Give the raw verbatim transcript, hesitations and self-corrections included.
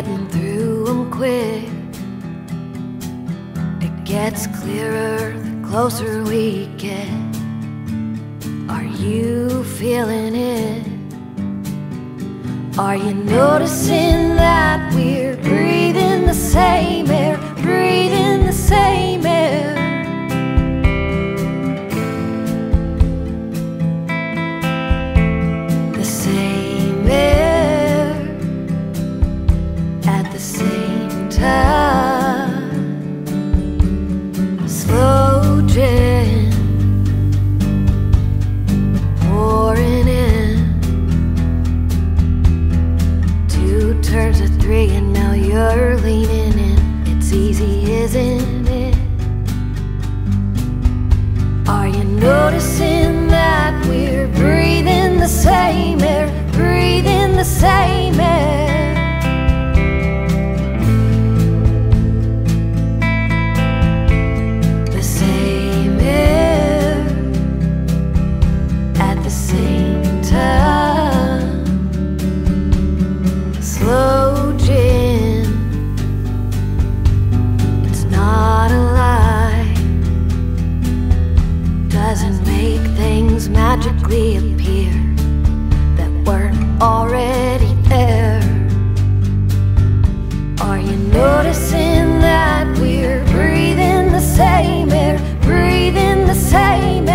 getting through them quick. It gets clearer the closer we get. Are you feeling it? Are you noticing that we're breathing the same air, breathing the same air? The same air at the same time. Sloe gin pouring in. Two turns to three and now you're leaning in. It's easy, isn't it? Are you noticing that we're breathing the same air, breathing the same air? The same air at the same time. Sloe gin, it's not a lie. Doesn't make things magically appear that weren't already there. Are you noticing that we're breathing the same air, breathing the same air?